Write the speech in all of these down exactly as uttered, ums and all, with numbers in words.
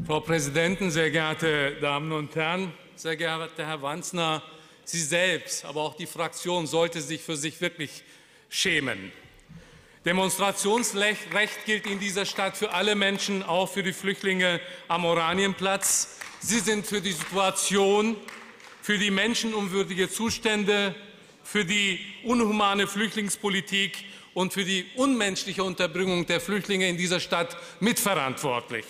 Frau Präsidentin, sehr geehrte Damen und Herren, sehr geehrter Herr Wanzner, Sie selbst, aber auch die Fraktion sollte sich für sich wirklich schämen. Demonstrationsrecht gilt in dieser Stadt für alle Menschen, auch für die Flüchtlinge am Oranienplatz. Sie sind für die Situation, für die menschenunwürdigen Zustände, für die unhumane Flüchtlingspolitik und für die unmenschliche Unterbringung der Flüchtlinge in dieser Stadt mitverantwortlich.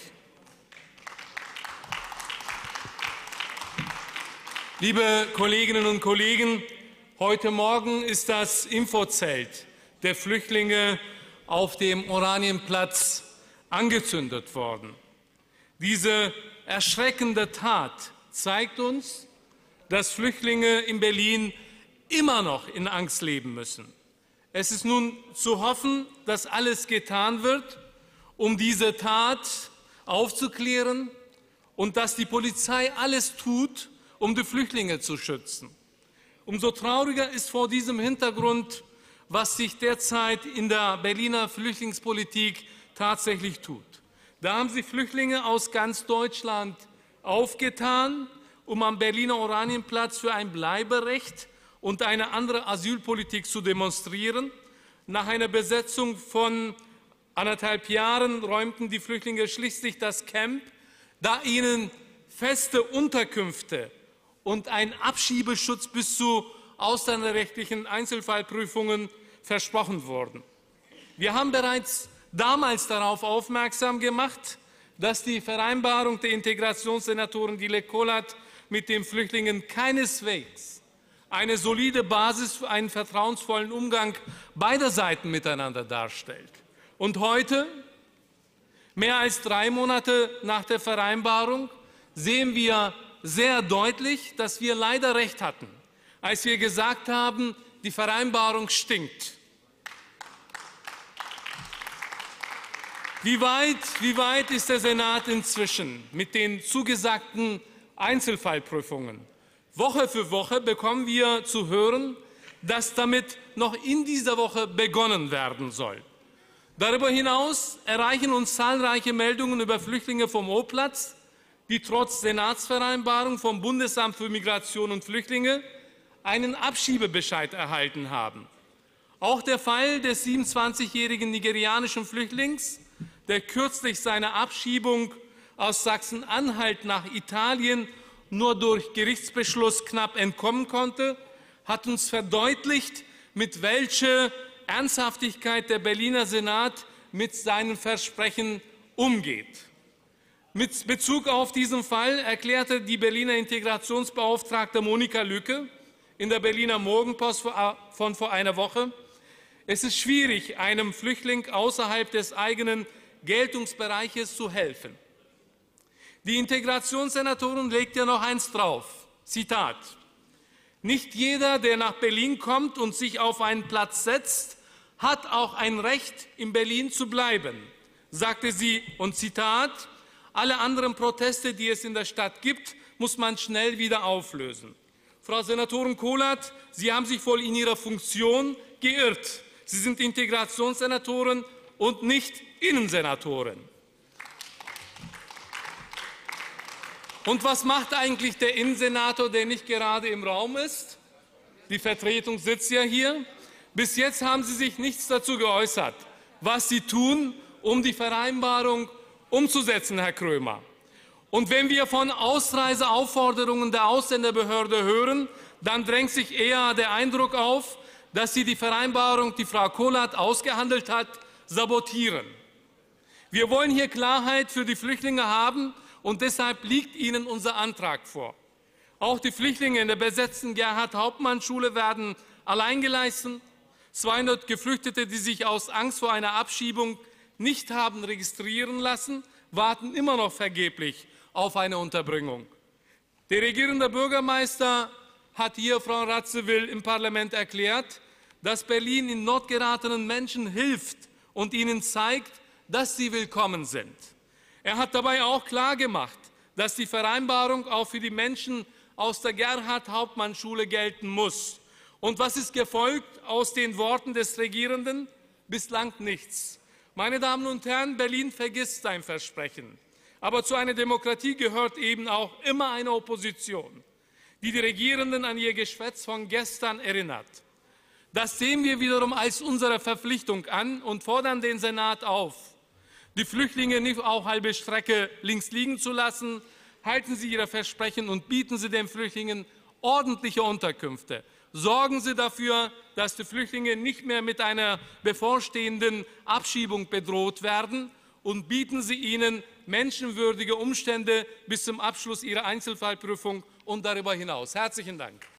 Liebe Kolleginnen und Kollegen, heute Morgen ist das Infozelt der Flüchtlinge auf dem Oranienplatz angezündet worden. Diese erschreckende Tat zeigt uns, dass Flüchtlinge in Berlin immer noch in Angst leben müssen. Es ist nun zu hoffen, dass alles getan wird, um diese Tat aufzuklären und dass die Polizei alles tut, um die Flüchtlinge zu schützen. Umso trauriger ist vor diesem Hintergrund, was sich derzeit in der Berliner Flüchtlingspolitik tatsächlich tut. Da haben sich Flüchtlinge aus ganz Deutschland aufgetan, um am Berliner Oranienplatz für ein Bleiberecht und eine andere Asylpolitik zu demonstrieren. Nach einer Besetzung von anderthalb Jahren räumten die Flüchtlinge schließlich das Camp, da ihnen feste Unterkünfte und ein Abschiebeschutz bis zu ausländerrechtlichen Einzelfallprüfungen versprochen wurden. Wir haben bereits damals darauf aufmerksam gemacht, dass die Vereinbarung der Integrationssenatorin Dilek Kolat mit den Flüchtlingen keineswegs eine solide Basis für einen vertrauensvollen Umgang beider Seiten miteinander darstellt. Und heute, mehr als drei Monate nach der Vereinbarung, sehen wir sehr deutlich, dass wir leider recht hatten, als wir gesagt haben, die Vereinbarung stinkt. Wie weit, wie weit ist der Senat inzwischen mit den zugesagten Einzelfallprüfungen? Woche für Woche bekommen wir zu hören, dass damit noch in dieser Woche begonnen werden soll. Darüber hinaus erreichen uns zahlreiche Meldungen über Flüchtlinge vom O-Platz, die trotz Senatsvereinbarung vom Bundesamt für Migration und Flüchtlinge einen Abschiebebescheid erhalten haben. Auch der Fall des siebenundzwanzigjährigen nigerianischen Flüchtlings, der kürzlich seiner Abschiebung aus Sachsen-Anhalt nach Italien nur durch Gerichtsbeschluss knapp entkommen konnte, hat uns verdeutlicht, mit welcher Ernsthaftigkeit der Berliner Senat mit seinen Versprechen umgeht. Mit Bezug auf diesen Fall erklärte die Berliner Integrationsbeauftragte Monika Lücke in der Berliner Morgenpost von vor einer Woche: Es ist schwierig, einem Flüchtling außerhalb des eigenen Geltungsbereiches zu helfen. Die Integrationssenatorin legt ja noch eins drauf. Zitat: Nicht jeder, der nach Berlin kommt und sich auf einen Platz setzt, hat auch ein Recht, in Berlin zu bleiben, sagte sie. Und Zitat: Alle anderen Proteste, die es in der Stadt gibt, muss man schnell wieder auflösen. Frau Senatorin Kolat, Sie haben sich wohl in Ihrer Funktion geirrt. Sie sind Integrationssenatorin und nicht Innensenatorin. Und was macht eigentlich der Innensenator, der nicht gerade im Raum ist? Die Vertretung sitzt ja hier. Bis jetzt haben Sie sich nichts dazu geäußert, was Sie tun, um die Vereinbarung umzusetzen, Herr Krömer. Und wenn wir von Ausreiseaufforderungen der Ausländerbehörde hören, dann drängt sich eher der Eindruck auf, dass Sie die Vereinbarung, die Frau Kolat ausgehandelt hat, sabotieren. Wir wollen hier Klarheit für die Flüchtlinge haben und deshalb liegt Ihnen unser Antrag vor. Auch die Flüchtlinge in der besetzten Gerhard-Hauptmann-Schule werden alleingelassen. zweihundert Geflüchtete, die sich aus Angst vor einer Abschiebung nicht haben registrieren lassen, warten immer noch vergeblich auf eine Unterbringung. Der regierende Bürgermeister hat hier, Frau Radziwiłł, im Parlament erklärt, dass Berlin in Not geratenen Menschen hilft und ihnen zeigt, dass sie willkommen sind. Er hat dabei auch klargemacht, dass die Vereinbarung auch für die Menschen aus der Gerhard-Hauptmann-Schule gelten muss. Und was ist gefolgt aus den Worten des Regierenden? Bislang nichts. Meine Damen und Herren, Berlin vergisst sein Versprechen. Aber zu einer Demokratie gehört eben auch immer eine Opposition, die die Regierenden an ihr Geschwätz von gestern erinnert. Das sehen wir wiederum als unsere Verpflichtung an und fordern den Senat auf, die Flüchtlinge nicht auf halbe Strecke links liegen zu lassen. Halten Sie Ihre Versprechen und bieten Sie den Flüchtlingen ordentliche Unterkünfte. Sorgen Sie dafür, dass die Flüchtlinge nicht mehr mit einer bevorstehenden Abschiebung bedroht werden, und bieten Sie ihnen menschenwürdige Umstände bis zum Abschluss ihrer Einzelfallprüfung und darüber hinaus. Herzlichen Dank.